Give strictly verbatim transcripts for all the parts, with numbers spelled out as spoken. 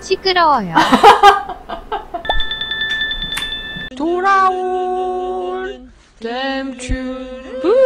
시끄러워요. 돌아온 댐추.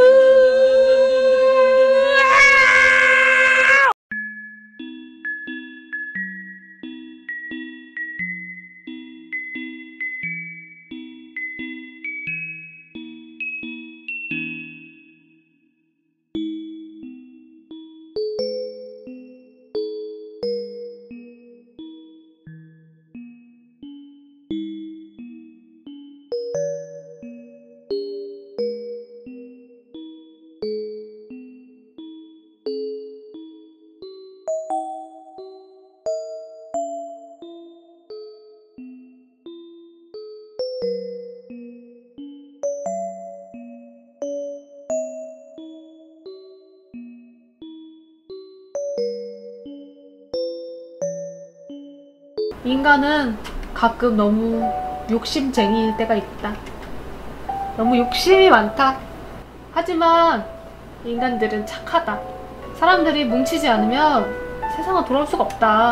인간은 가끔 너무 욕심쟁이일 때가 있다. 너무 욕심이 많다. 하지만 인간들은 착하다. 사람들이 뭉치지 않으면 세상은 돌아올 수가 없다.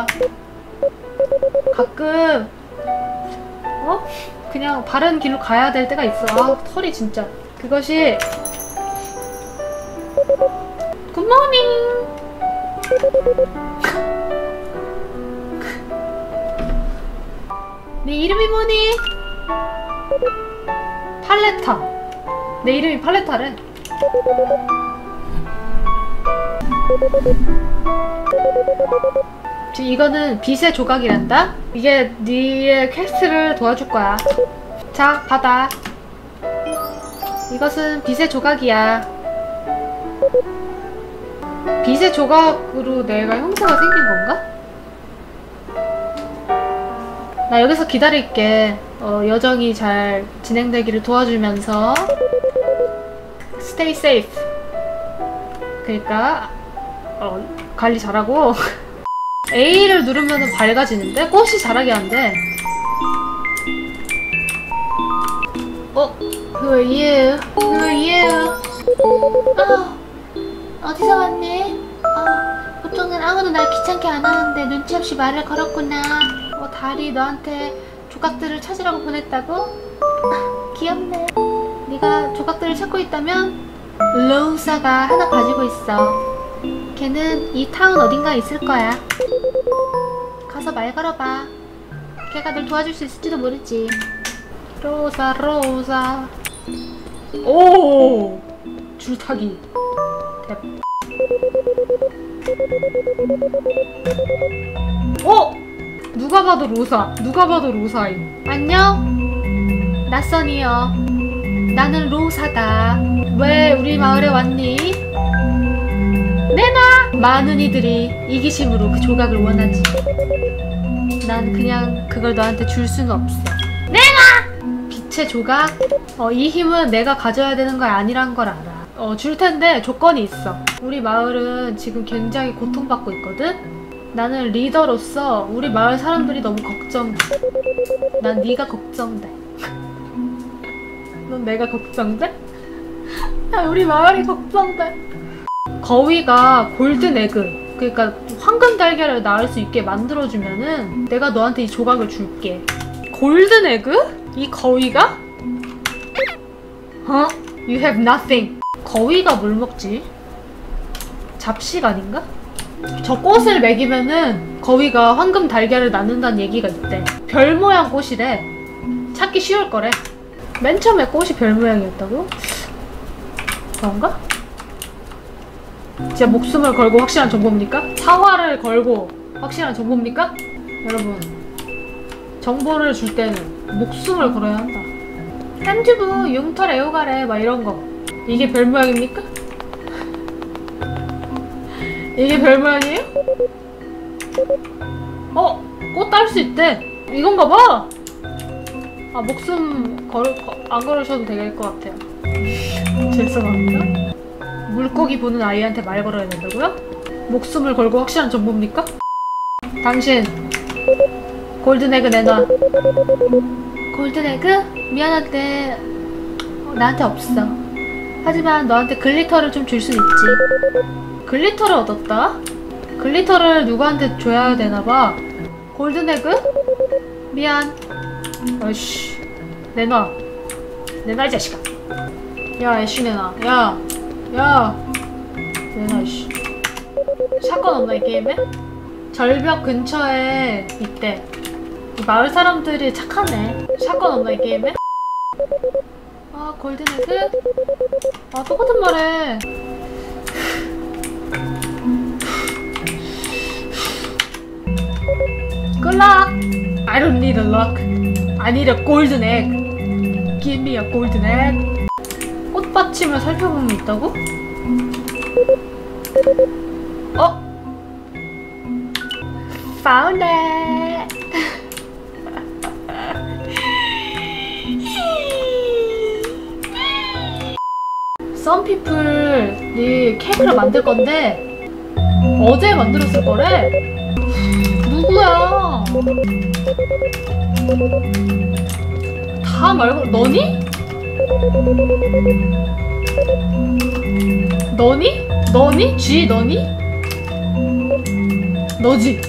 가끔 어? 그냥 바른 길로 가야 될 때가 있어. 아, 털이 진짜. 그것이 굿모닝. 네 이름이 뭐니? 팔레타. 내 이름이 팔레타래. 지금 이거는 빛의 조각이란다? 이게 네의 퀘스트를 도와줄 거야. 자, 받아. 이것은 빛의 조각이야. 빛의 조각으로 내가 형사가 생긴 건가? 나 여기서 기다릴게. 어, 여정이 잘 진행되기를 도와주면서 Stay safe. 그러니까 어, 관리 잘하고 A를 누르면 밝아지는데? 꽃이 자라게 한대. 어? Who are you? Who are you? 어, 어디서 왔니? 어, 보통은 아무도 날 귀찮게 안 하는데 눈치 없이 말을 걸었구나. 어, 달이 너한테 조각들을 찾으라고 보냈다고? 귀엽네. 네가 조각들을 찾고 있다면 로사가 하나 가지고 있어. 걔는 이 타운 어딘가에 있을 거야. 가서 말 걸어봐. 걔가 널 도와줄 수 있을지도 모르지. 로사 로사. 오! 줄타기. 대... 어? 누가 봐도 로사. 누가 봐도 로사임. 안녕? 낯선이여. 나는 로사다. 왜 우리 마을에 왔니? 내놔! 많은 이들이 이기심으로 그 조각을 원하지. 난 그냥 그걸 너한테 줄 수는 없어. 내놔! 빛의 조각? 어, 이 힘은 내가 가져야 되는 거 아니란 걸 알아. 어, 줄 텐데 조건이 있어. 우리 마을은 지금 굉장히 고통받고 있거든? 나는 리더로서 우리 마을 사람들이 너무 걱정돼. 난 네가 걱정돼. 넌 내가 걱정돼? 야, 우리 마을이 걱정돼. 거위가 골든 에그, 그러니까 황금 달걀을 낳을 수 있게 만들어주면은 내가 너한테 이 조각을 줄게. 골든 에그? 이 거위가? 어? You have nothing. 거위가 뭘 먹지? 잡식 아닌가? 저 꽃을 먹이면은 거위가 황금 달걀을 낳는다는 얘기가 있대. 별 모양 꽃이래. 찾기 쉬울 거래. 맨 처음에 꽃이 별 모양이었다고? 그런가? 진짜 목숨을 걸고 확실한 정보입니까? 사활을 걸고 확실한 정보입니까? 여러분, 정보를 줄 때는 목숨을 걸어야 한다. 한튜브, 융털, 애호가래 막 이런 거. 이게 별 모양입니까? 이게 별 모양이에요? 어? 꽃 딸 수 있대. 이건가 봐. 아, 목숨 걸, 안 걸으셔도 될 것 같아요. 죄송합니다. 물고기 보는 아이한테 말 걸어야 된다고요? 목숨을 걸고 확실한 정보입니까? 당신 골든에그 내놔. 골든에그? 미안한데 어, 나한테 없어. 하지만 너한테 글리터를 좀 줄 순 있지. 글리터를 얻었다? 글리터를 누구한테 줘야 되나봐. 골든에그? 미안. 어이씨. 내놔. 내놔, 이 자식아. 야, 애쉬 내놔. 야. 야. 내놔, 이씨. 샷건 없나, 이 게임에? 절벽 근처에 있대. 이 마을 사람들이 착하네. 샷건 없나, 이 게임에? 아, 골든에그? 아, 똑같은 말해. Good luck! I don't need a luck. I need a golden egg. Give me a golden egg. 꽃받침을 살펴보면 있다고? 어? Found it! Some people이 케이크를 만들 건데 어제 만들었을 거래? 누구야? 다 말고 너니? 너니? 너니? G 너니? 너지?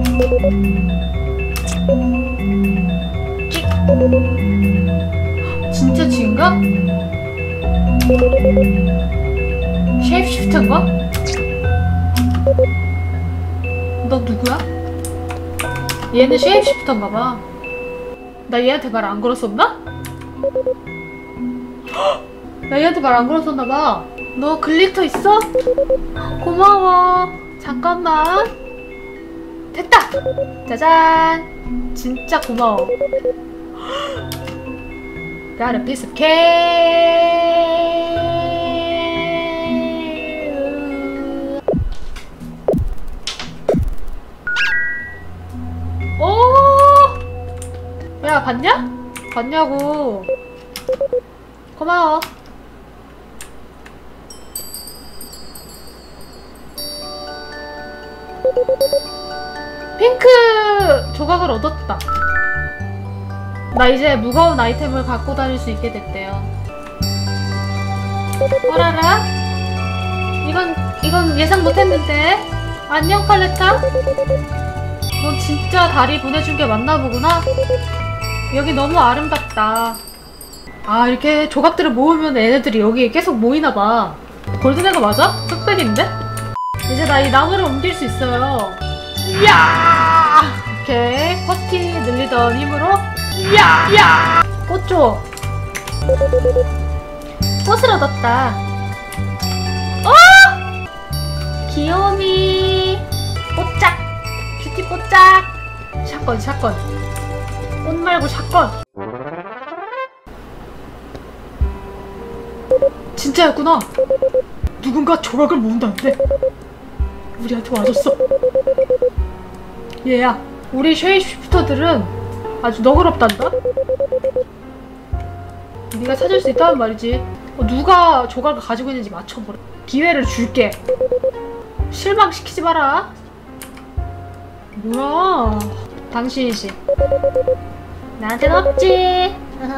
찍. 진짜 G인가? 쉐입시프트인가? 너 누구야? 얘는 쉐입시프터인가봐. 나 얘한테 말 안 걸었었나? 나 얘한테 말 안 걸었었나봐. 너 글리터 있어? 고마워. 잠깐만. 됐다! 짜잔! 진짜 고마워. Got a piece of cake! 오! 야, 봤냐? 봤냐고. 고마워. 핑크 조각을 얻었다. 나 이제 무거운 아이템을 갖고 다닐 수 있게 됐대요. 어라라? 이건, 이건 예상 못했는데. 안녕, 팔레타? 넌 진짜 다리 보내준 게 맞나 보구나? 여기 너무 아름답다. 아, 이렇게 조각들을 모으면 얘네들이 여기 계속 모이나봐. 골든에그 맞아? 흑백인데? 이제 나 이 나무를 옮길 수 있어요. 이야! 오케이. 퍼티 늘리던 힘으로. 이야! 이야! 꽃 줘. 꽃을 얻었다. 어! 귀요미. 뽀짝. 큐티 뽀짝. 샷건, 샷건. 꽃 말고 샷건. 진짜였구나. 누군가 조각을 모은다는데 우리한테 와줬어. 얘야, 우리 쉐입시프터들은 아주 너그럽단다? 네가 찾을 수 있다는 말이지. 어, 누가 조각을 가지고 있는지 맞춰보라. 기회를 줄게. 실망시키지 마라. 뭐야, 당신이지. 나한텐 없지.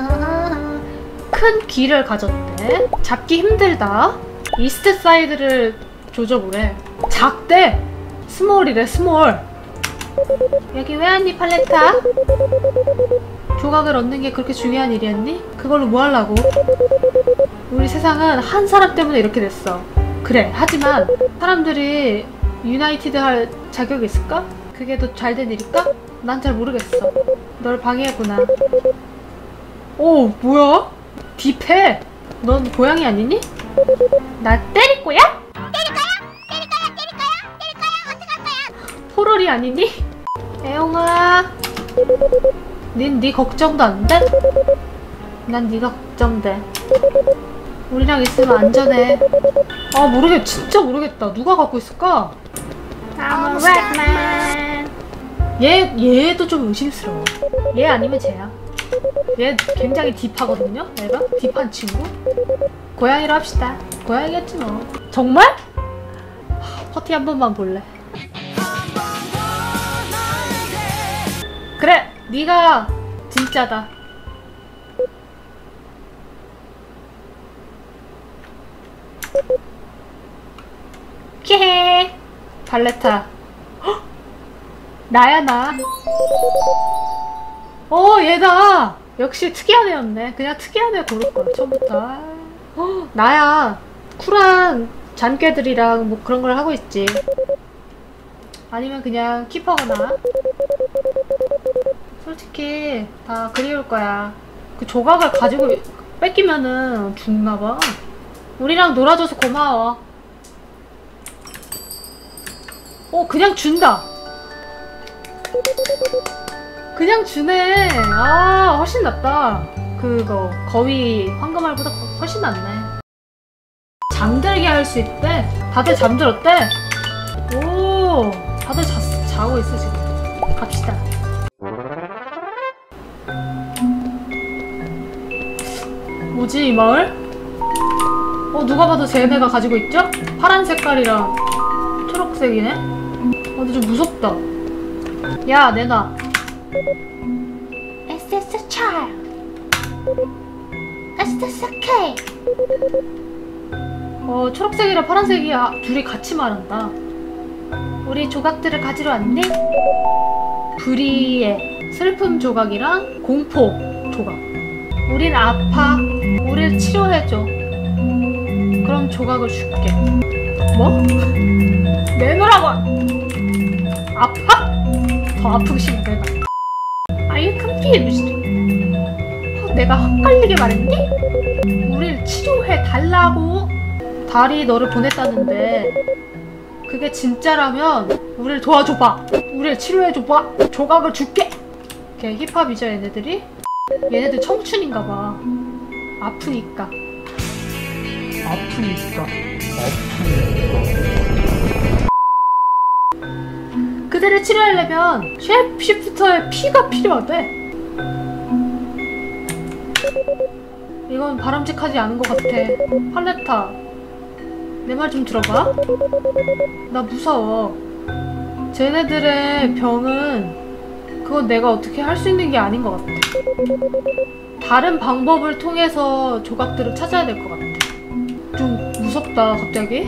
큰 귀를 가졌대. 잡기 힘들다. 이스트 사이드를 조져보래. 작대. 스몰이래, 스몰. 여기 왜 왔니, 팔레타? 조각을 얻는 게 그렇게 중요한 일이었니? 그걸로 뭐 하려고? 우리 세상은 한 사람 때문에 이렇게 됐어. 그래, 하지만 사람들이 유나이티드 할 자격이 있을까? 그게 더 잘 된 일일까? 난 잘 모르겠어. 널 방해했구나. 오, 뭐야? 딥해. 넌 고양이 아니니? 나 때릴 거야? 때릴 거야? 때릴 거야? 때릴 거야? 때릴 거야? 어떡할 거야? 포롤이 아니니? 애용아, 닌 네 걱정도 안 돼? 난 네가 걱정돼. 우리랑 있으면 안전해. 아, 모르겠, 진짜 모르겠다. 누가 갖고 있을까? I'm a Ratman. 얘, 얘도 좀 의심스러워. 얘 아니면 쟤야. 얘 굉장히 딥하거든요? 얘가? 딥한 친구? 고양이로 합시다. 고양이겠지 뭐. 정말? 하, 퍼티 한 번만 볼래. 그래! 네가 진짜다. 키헤! 발레타. 헉! 나야 나. 어 얘다. 역시 특이한 애였네. 그냥 특이한 애 고를 거야 처음부터. 어, 나야. 쿨한 잔꾀들이랑 뭐 그런 걸 하고 있지. 아니면 그냥 키퍼거나. 솔직히 다 그리울 거야. 그 조각을 가지고 뺏기면은 죽나봐. 우리랑 놀아줘서 고마워. 어 그냥 준다. 그냥 주네. 아 훨씬 낫다. 그거 거위 황금알보다 훨씬 낫네. 잠들게 할 수 있대. 다들 잠들었대. 오 다들 자, 자고 있어 지금. 갑시다. 뭐지 이 마을? 어 누가 봐도 쟤네가 가지고 있죠? 파란 색깔이랑 초록색이네? 어 근데 좀 무섭다. 야 내놔. Is this a child? Is this okay? 어 초록색이랑 파란색이야. 둘이 같이 말한다. 우리 조각들을 가지러 왔네? 불의의 슬픔 조각이랑 공포 조각. 우린 아파. 우릴 치료해줘. 그럼 조각을 줄게. 뭐? 내놓으라고! 아파? 더 아프고 싶어 내가. Are you confused? 어, 내가 헛갈리게 말했니? 우릴 치료해달라고? 달이 너를 보냈다는데 그게 진짜라면 우릴 도와줘봐. 우릴 치료해줘봐. 조각을 줄게. 걔 힙합이죠 얘네들이? 얘네들 청춘인가봐. 아프니까. 아프니까. 아프니까. 그들을 치료하려면 쉐프시프터의 피가 필요하대. 이건 바람직하지 않은 것 같아. 팔레타 내 말 좀 들어봐. 나 무서워. 쟤네들의 병은 그건 내가 어떻게 할 수 있는 게 아닌 것 같아. 다른 방법을 통해서 조각들을 찾아야 될 것 같아. 좀 무섭다 갑자기.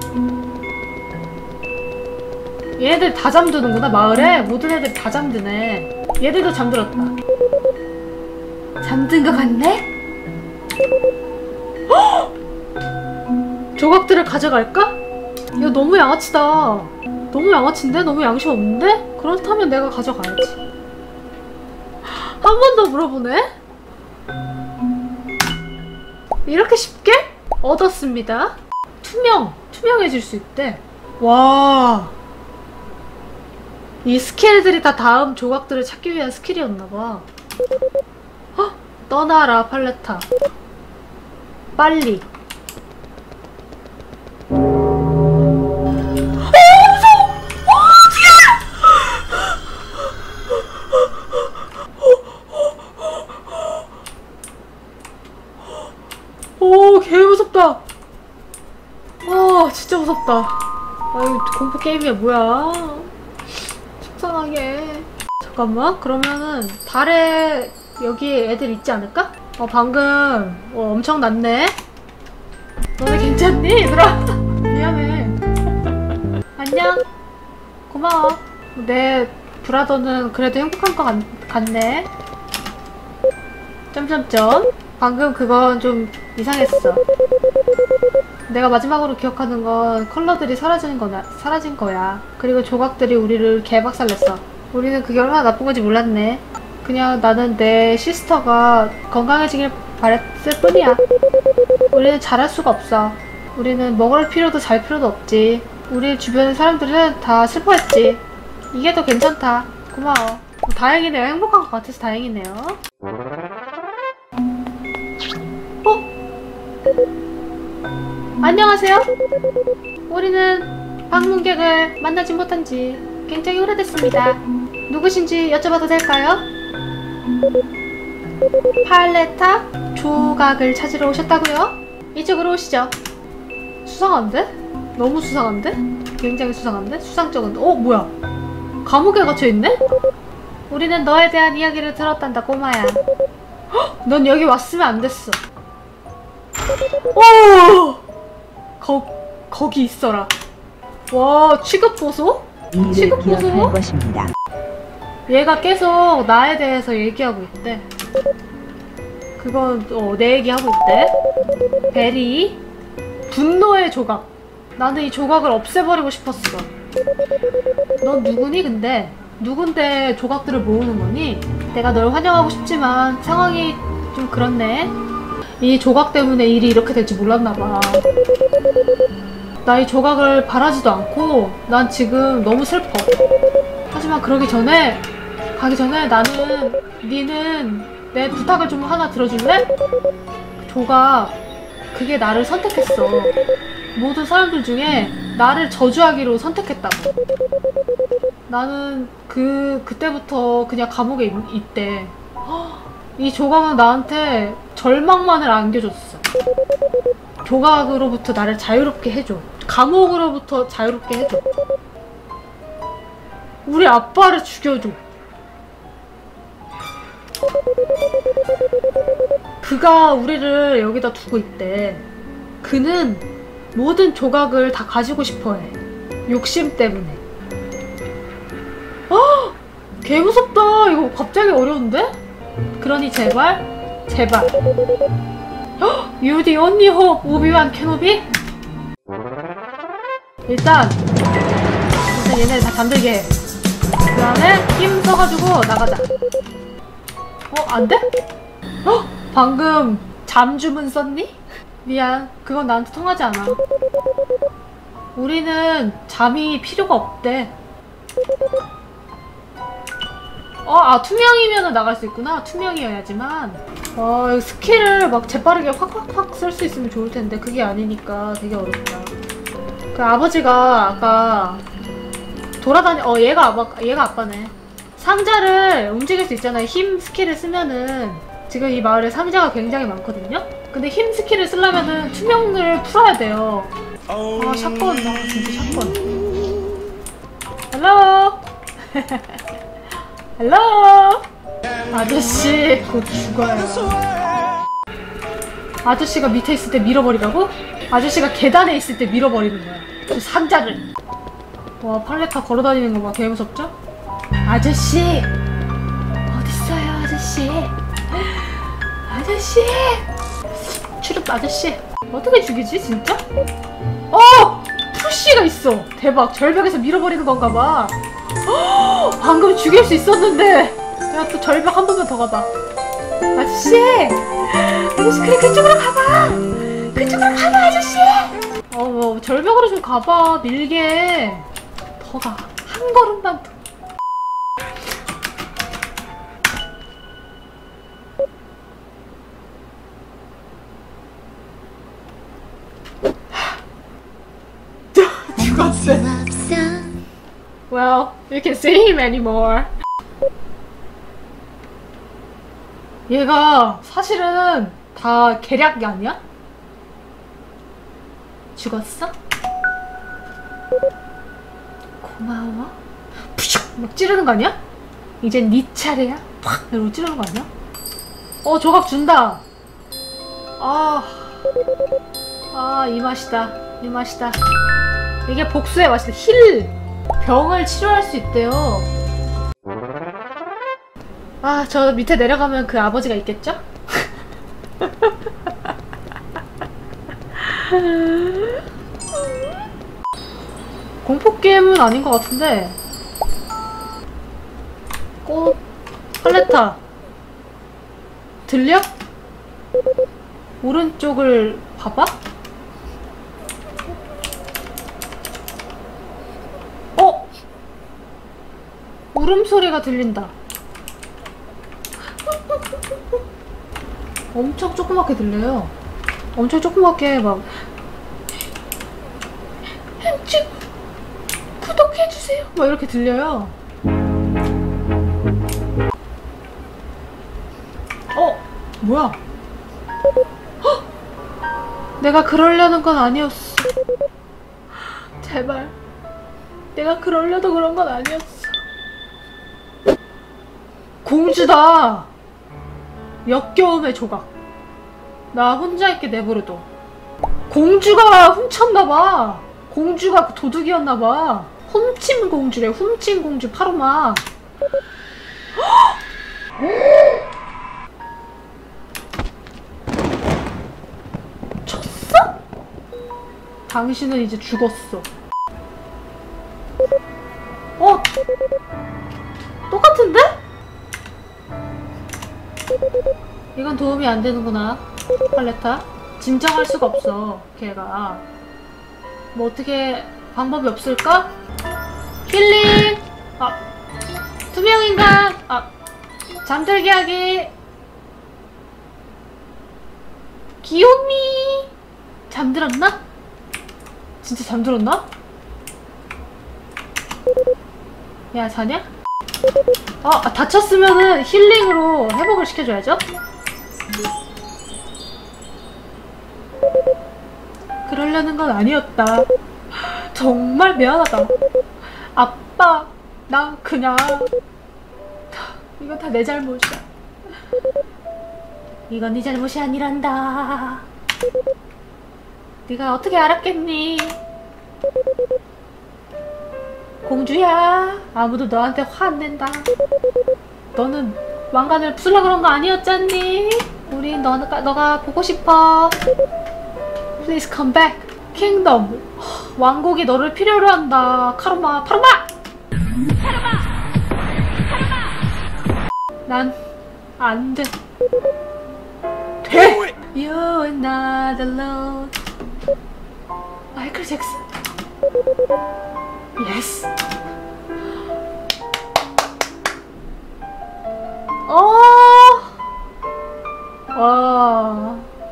얘네들 다 잠드는구나. 마을에 모든 애들 다 잠드네. 얘들도 잠들었다. 잠든 것 같네? 헉! 조각들을 가져갈까? 이거 너무 양아치다. 너무 양아치인데? 너무 양심 없는데? 그렇다면 내가 가져가야지. 한 번 더 물어보네? 이렇게 쉽게? 얻었습니다. 투명! 투명해질 수 있대. 와. 이 스킬들이 다 다음 조각들을 찾기 위한 스킬이었나봐. 헉! 떠나라 팔레타. 빨리. 오, 개 무섭다. 와, 진짜 무섭다. 아유, 공포 게임이야, 뭐야. 속상하게. 잠깐만, 그러면은 달에 여기 애들 있지 않을까? 어, 방금 어, 엄청 났네. 너네 괜찮니, 얘들아? 미안해. 안녕. 고마워. 내 브라더는 그래도 행복한 것 같, 같네. 점점점. 방금 그건 좀 이상했어. 내가 마지막으로 기억하는 건 컬러들이 사라지는 거야, 사라진 거야. 그리고 조각들이 우리를 개박살냈어. 우리는 그게 얼마나 나쁜 건지 몰랐네. 그냥 나는 내 시스터가 건강해지길 바랬을 뿐이야. 우리는 잘할 수가 없어. 우리는 먹을 필요도 잘 필요도 없지. 우리 주변의 사람들은 다 슬퍼했지. 이게 더 괜찮다. 고마워. 다행이네요. 행복한 것 같아서 다행이네요. 어? 안녕하세요. 우리는 방문객을 만나지 못한 지 굉장히 오래됐습니다. 누구신지 여쭤봐도 될까요? 팔레타 조각을 찾으러 오셨다고요? 이쪽으로 오시죠. 수상한데? 너무 수상한데? 굉장히 수상한데? 수상쩍은데? 어? 뭐야? 감옥에 갇혀있네? 우리는 너에 대한 이야기를 들었단다 꼬마야. 헉! 넌 여기 왔으면 안 됐어. 오! 거, 거기 있어라. 와, 취급보소? 이를 기억할 것입니다. 얘가 계속 나에 대해서 얘기하고 있대. 그건 어, 내 얘기하고 있대. 베리 분노의 조각. 나는 이 조각을 없애버리고 싶었어. 넌 누구니 근데? 누군데 조각들을 모으는 거니? 내가 널 환영하고 싶지만 상황이 좀 그렇네. 이 조각 때문에 일이 이렇게 될지 몰랐나봐. 나 이 조각을 바라지도 않고 난 지금 너무 슬퍼. 하지만 그러기 전에 가기 전에 나는 니는 내 부탁을 좀 하나 들어줄래? 조각 그게 나를 선택했어. 모든 사람들 중에 나를 저주하기로 선택했다고. 나는 그 그때부터 그냥 감옥에 있, 있대. 이 조각은 나한테 절망만을 안겨줬어. 조각으로부터 나를 자유롭게 해줘. 감옥으로부터 자유롭게 해줘. 우리 아빠를 죽여줘. 그가 우리를 여기다 두고 있대. 그는 모든 조각을 다 가지고 싶어해. 욕심 때문에. 아! 개 무섭다. 이거 갑자기 어려운데? 그러니 제발 제발 You the only hope, 오비완 케노비? 일단 일단 얘네 다 잠들게 해. 그 다음에 힘 써가지고 나가자. 어? 안 돼? 어? 방금 잠주문 썼니? 미안, 그건 나한테 통하지 않아. 우리는 잠이 필요가 없대. 어, 아, 투명이면은 나갈 수 있구나. 투명이어야지만. 어, 스킬을 막 재빠르게 확확확 쓸 수 있으면 좋을 텐데 그게 아니니까 되게 어렵다. 그 아버지가 아까 돌아다니, 어, 얘가 아빠, 얘가 아빠네. 상자를 움직일 수 있잖아요. 힘 스킬을 쓰면은. 지금 이 마을에 상자가 굉장히 많거든요? 근데 힘 스킬을 쓰려면은 투명을 풀어야 돼요. 아, 샷건. 아, 진짜 샷건. 헬로! 헬로! 아저씨 곧 죽어요. 아저씨가 밑에 있을 때 밀어버리라고? 아저씨가 계단에 있을 때 밀어버리는 거야. 그 상자를. 와, 팔레타 걸어다니는 거 봐. 개 무섭죠? 아저씨! 어딨어요, 아저씨? 아저씨! 추룹 아저씨. 어떻게 죽이지, 진짜? 어! 푸쉬가 있어! 대박. 절벽에서 밀어버리는 건가 봐. 어! 방금 죽일 수 있었는데! 야, 또 절벽 한 번만 더 가봐. 아저씨! 아저씨, 그래, 그쪽으로 가봐! 그쪽으로 가봐, 아저씨! 어, 어, 절벽으로 좀 가봐. 밀게. 더 가. 한 걸음만 더. 죽었어. Well, you can see him anymore. 얘가 사실은 다 계략이 아니야? 죽었어? 고마워. 푸슉! 막 찌르는 거 아니야? 이젠 네 차례야? 팍! 이러고 찌르는 거 아니야? 어, 조각 준다. 아, 아, 이 맛이다. 이 맛이다. 이게 복수의 맛이다. 힐! 병을 치료할 수 있대요. 아, 저 밑에 내려가면 그 아버지가 있겠죠? 공포게임은 아닌 것 같은데. 꽃 팔레타 들려? 오른쪽을 봐봐? 어? 울음소리가 들린다. 엄청 조그맣게 들려요. 엄청 조그맣게 막 햄찌 구독해주세요 막 이렇게 들려요. 어? 뭐야? 헉! 내가 그러려는 건 아니었어. 제발 내가 그러려도 그런 건 아니었어. 공주다. 역겨움의 조각. 나 혼자 있게 내버려둬. 공주가 훔쳤나봐. 공주가 도둑이었나봐. 훔친 공주래. 훔친 공주 파로마. 쳤어? 당신은 이제 죽었어. 어? 똑같은데? 이건 도움이 안 되는구나, 팔레타. 진정할 수가 없어, 걔가. 뭐 어떻게 방법이 없을까? 힐링! 아, 투명인간! 아, 잠들게 하기! 귀요미! 잠들었나? 진짜 잠들었나? 야, 자냐? 어, 아, 다쳤으면은 힐링으로 회복을 시켜줘야죠? 그러려는 건 아니었다. 정말 미안하다. 아빠, 나 그냥 이건 다 내 잘못이야. 이건 네 잘못이 아니란다. 네가 어떻게 알았겠니? 공주야, 아무도 너한테 화 안 낸다. 너는 왕관을 부술라 그런 거 아니었잖니? 우린 너, 너가 보고 싶어. Please come back. 킹덤. 왕국이 너를 필요로 한다. 카르마, 파르마! 카르마! 카르마! 난 안 돼. 돼! You're not alone. 마이클 잭슨. Yes. 어. 와.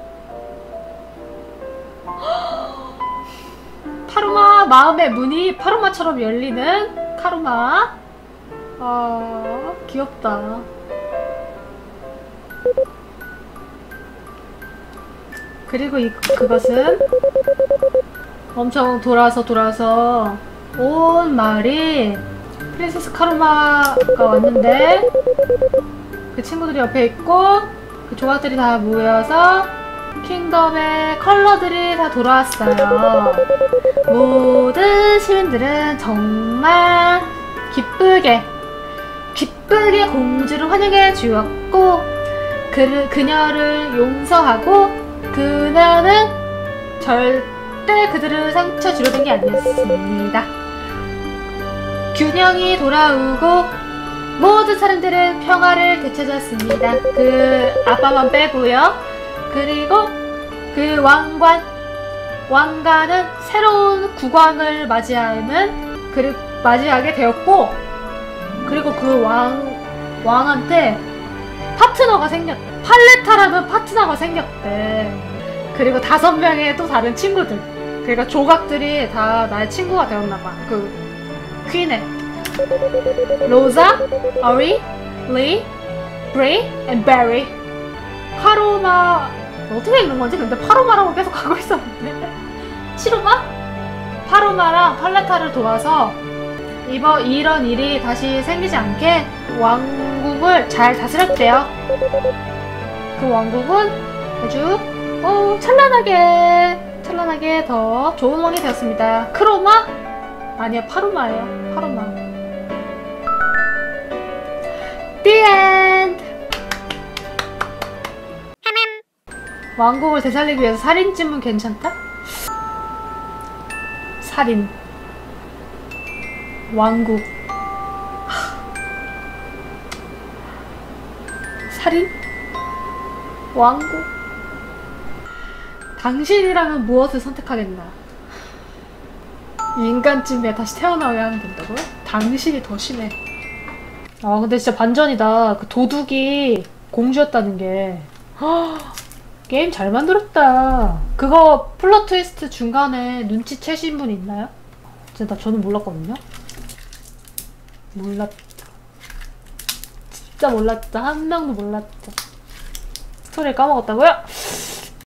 파르마, 마음의 문이 파르마처럼 열리는 카르마. 아, 귀엽다. 그리고 이, 그것은 엄청 돌아서 돌아서 온 마을이 프린세스 카르마가 왔는데, 그 친구들이 옆에 있고 그 조각들이 다 모여서 킹덤의 컬러들이 다 돌아왔어요. 모든 시민들은 정말 기쁘게 기쁘게 공주를 환영해 주었고, 그, 그녀를 용서하고 그녀는 절대 그들을 상처 주려던 게 아니었습니다. 균형이 돌아오고 모든 사람들은 평화를 되찾았습니다. 그 아빠만 빼고요. 그리고 그 왕관 왕관은 새로운 국왕을 맞이하는 그를 맞이하게 되었고, 그리고 그 왕 왕한테 파트너가 생겼 팔레타라는 파트너가 생겼대. 그리고 다섯 명의 또 다른 친구들, 그러니까 조각들이 다 나의 친구가 되었나봐. 그 퀸의 로자, 어리, 리, 브리, 앤 베리. 파로마 어떻게 읽는 건지 근데 파로마라고 계속 하고 있었는데 치로마? 파로마랑 팔레타를 도와서 이번 이런 일이 다시 생기지 않게 왕국을 잘 다스렸대요. 그 왕국은 아주 어, 찬란하게 찬란하게 더 좋은 왕이 되었습니다. 크로마? 아니요, 파로마예요. 파로마. The end. 왕국을 되살리기 위해서 살인쯤은 괜찮다? 살인 왕국 하. 살인 왕국. 당신이라면 무엇을 선택하겠나? 인간쯤에 다시 태어나야 하면 된다고요? 당신이 더 심해. 아 근데 진짜 반전이다. 그 도둑이 공주였다는 게. 허, 게임 잘 만들었다. 그거 플롯 트위스트 중간에 눈치채신 분 있나요? 진짜 나 저는 몰랐거든요. 몰랐다. 진짜 몰랐다. 한 명도 몰랐다. 스토리를 까먹었다고요?